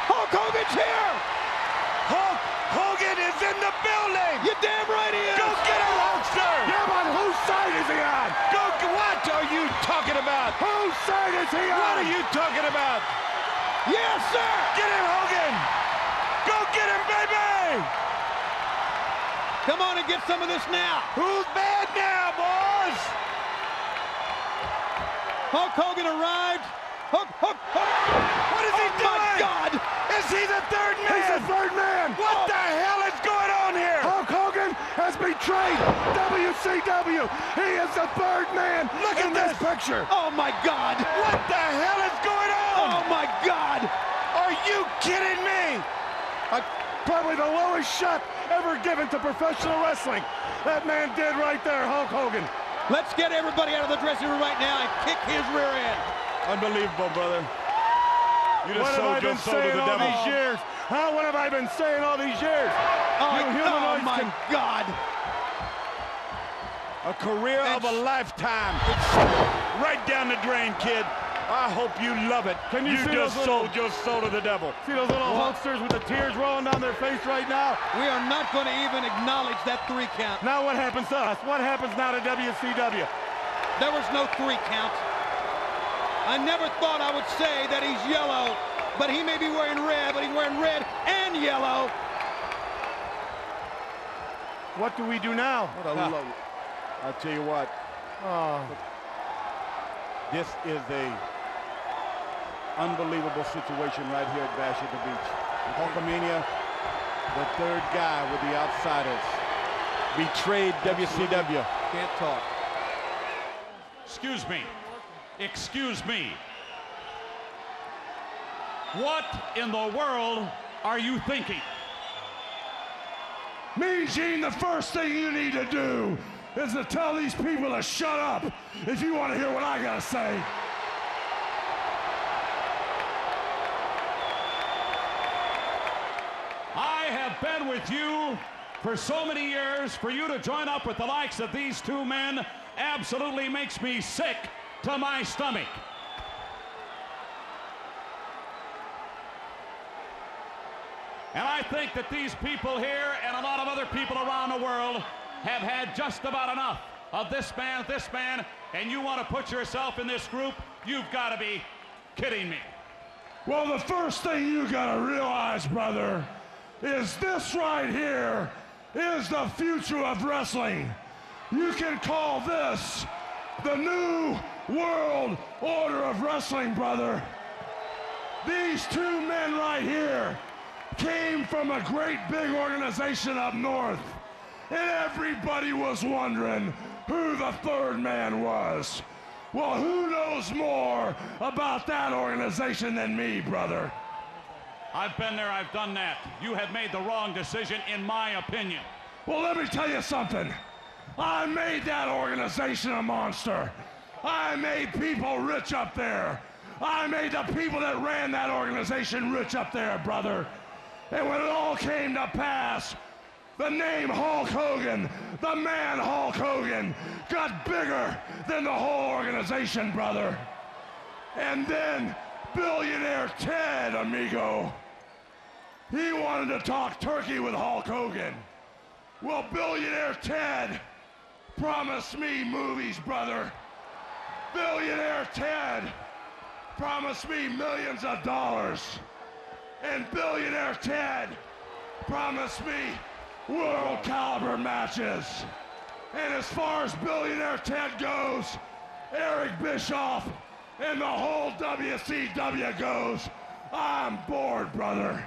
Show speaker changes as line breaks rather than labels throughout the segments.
Hulk Hogan's here!
Hulk Hogan is in the building!
You damn right he is!
Go get him, Hulkster!
Yeah, but whose side is he on?
What are you talking about?
Whose side is he on?
What are you talking about?
Yes, sir!
Get him, Hogan! Go get him, baby!
Come on and get some of this now!
Who's bad now, boys?
Hulk Hogan arrived. Hulk!
What is he doing?
Oh, my God!
Is he the third man?
He's the third man!
What the hell is going on here?
Hulk Hogan has betrayed WCW! He is the third man
Look at
in this
this.
picture!
Oh, my God!
What the hell is going
Oh,
on?
my God!
Are you kidding me?
Probably the lowest shot ever given to professional wrestling. That man did right there, Hulk Hogan.
Let's get everybody out of the dressing room right now and kick his rear end.
Unbelievable, brother. You just
What have I
sold your
been
soul to
saying
the
all
devil.
these years? Huh? What have I been saying all these years?
Oh,
You humanoids
my
can-
God!
A career of a lifetime. Right down the drain, kid. I hope you love it.
Can you see
just
those
sold your soul to the devil.
See those little Hulksters with the tears rolling down their face right now?
We are not going to even acknowledge that 3 count.
Now what happens to us? What happens now to WCW?
There was no 3 count. I never thought I would say that he's yellow, but he may be wearing red, but he's wearing red and yellow.
What do we do now?
I'll tell you what. This is a unbelievable situation right here at Bash at the Beach. Hulkamania, the third guy with the outsiders, betrayed WCW.
Can't talk.
Excuse me. Excuse me. What in the world are you thinking?
Mean Gene, the first thing you need to do is to tell these people to shut up if you want to hear what I gotta say.
I have been with you for so many years. For you to join up with the likes of these 2 men absolutely makes me sick to my stomach. And I think that these people here and a lot of other people around the world have had just about enough of this man, and you want to put yourself in this group? You've got to be kidding me.
Well, the first thing you gotta realize, brother, is this right here is the future of wrestling. You can call this the new world order of wrestling, brother. These 2 men right here came from a great big organization up north, and everybody was wondering who the third man was. Well, who knows more about that organization than me, brother?
I've been there, I've done that. You have made the wrong decision, in my opinion.
Well, let me tell you something. I made that organization a monster. I made people rich up there. I made the people that ran that organization rich up there, brother. And when it all came to pass, the name Hulk Hogan, the man Hulk Hogan, got bigger than the whole organization, brother. And then billionaire Ted, amigo, he wanted to talk turkey with Hulk Hogan. Well, billionaire Ted promised me movies, brother. Billionaire Ted promised me millions of dollars. And billionaire Ted promised me world caliber matches. And as far as billionaire Ted goes, Eric Bischoff and the whole WCW goes, I'm bored, brother.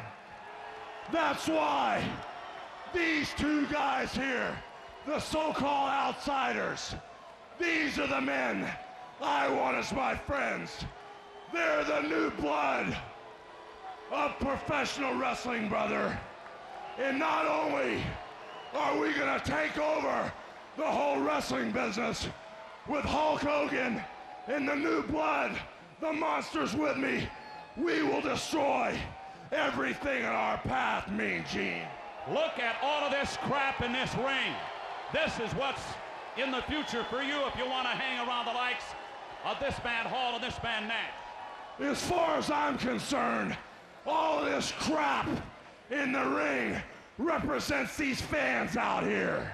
That's why these 2 guys here, the so-called outsiders, these are the men I want as my friends. They're the new blood of professional wrestling, brother. And not only are we gonna take over the whole wrestling business with Hulk Hogan and the new blood, the monsters with me, we will destroy everything in our path, Mean Gene.
Look at all of this crap in this ring. This is what's in the future for you if you want to hang around the likes of this man Hall and this man Nash.
As far as I'm concerned, All this crap in the ring represents these fans out here.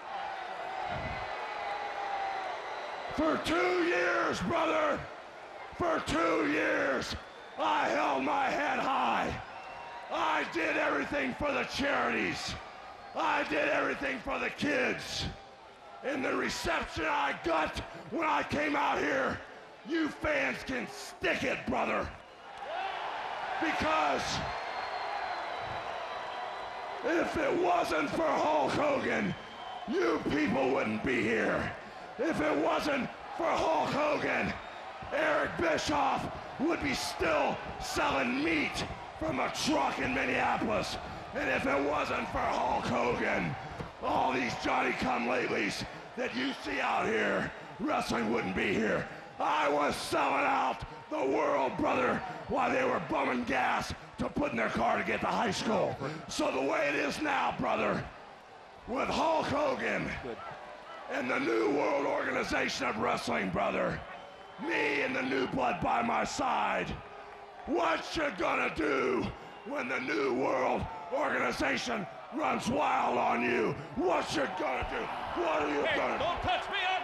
For 2 years, brother, for 2 years, I held my head high. I did everything for the charities. I did everything for the kids. And the reception I got when I came out here, you fans can stick it, brother. Because if it wasn't for Hulk Hogan, you people wouldn't be here. If it wasn't for Hulk Hogan, Eric Bischoff would be still selling meat from a truck in Minneapolis. And if it wasn't for Hulk Hogan, all these Johnny-come-latelys that you see out here, wrestling wouldn't be here. I was selling out the world, brother, while they were bumming gas to put in their car to get to high school. So the way it is now, brother, with Hulk Hogan and the New World Organization of Wrestling, brother, me and the New Blood by my side, what you gonna do when the New World Organization runs wild on you? What you gonna do? What are you gonna do?
Don't touch me, I'm